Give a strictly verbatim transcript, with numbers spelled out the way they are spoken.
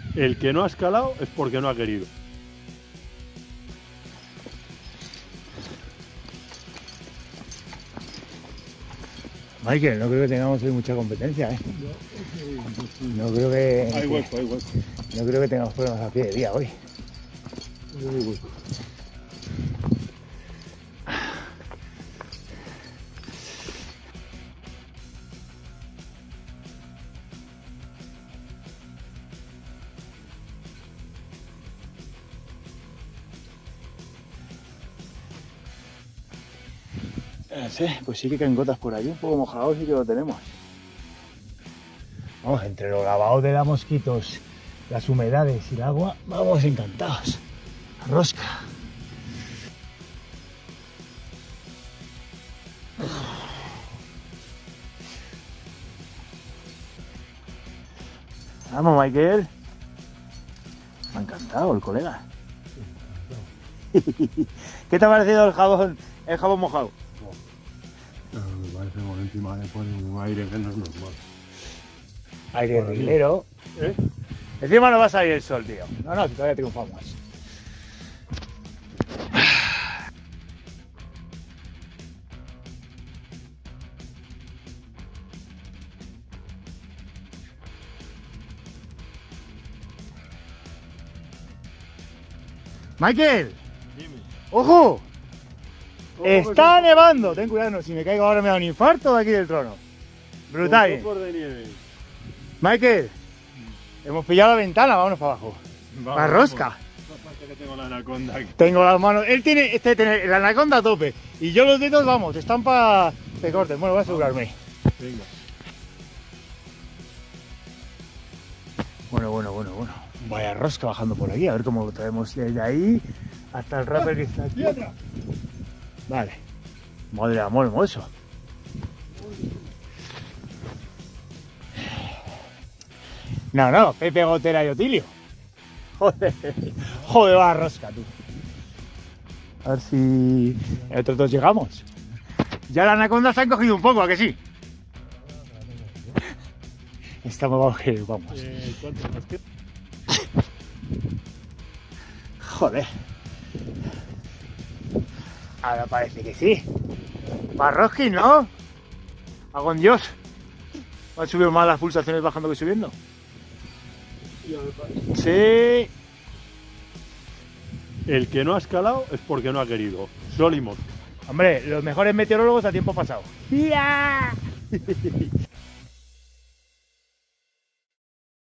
El que no ha escalado es porque no ha querido. Michael, no creo que tengamos hoy mucha competencia, ¿eh? No creo que... Hay hueco, hay hueco. No creo que tengamos problemas a pie de día hoy. Hay hueco. No sé, pues sí que caen gotas por allí, un poco mojados y que lo tenemos. Vamos, entre los lavados de la mosquitos, las humedades y el agua, vamos encantados. Rosca. Vamos, Michael. Me ha encantado el colega. ¿Qué te ha parecido el jabón, el jabón mojado? No, me parece que por encima le ponen un aire que no es normal. Aire rilero. ¿Eh? Encima no va a salir el sol, tío. No, no, todavía triunfamos. Michael, Dime. ¡ojo! Ojo, Está que- nevando. Ten cuidado, no, si me caigo ahora me da un infarto de aquí del trono. Brutal. Con copos de nieve. Michael, hemos pillado la ventana, vámonos para abajo. Vamos, Para rosca. vamos. Aparte que tengo la anaconda aquí. Tengo las manos. Él tiene este tiene la anaconda a tope. Y yo los dedos, vamos, están para que corten. Bueno, voy a asegurarme. Venga. Bueno, bueno, bueno, bueno. Vaya rosca bajando por aquí. A ver cómo lo traemos desde ahí hasta el rapper que está aquí. Vale. Madre de amor hermoso. No, no, Pepe Gotera y Otilio. Joder, joder, va rosca, tú. A ver si nosotros dos llegamos. Ya la anaconda se han cogido un poco, ¿a que sí? Estamos vamos, que vamos. Eh, ¿cuánto más queda? Joder. Ahora parece que sí. Barroski, ¿no? Hago en Dios. ¿Han subido más las pulsaciones bajando que subiendo? Sí. El que no ha escalado es porque no ha querido. Sol y mosca. Hombre, los mejores meteorólogos a tiempo pasado. ¡Ya!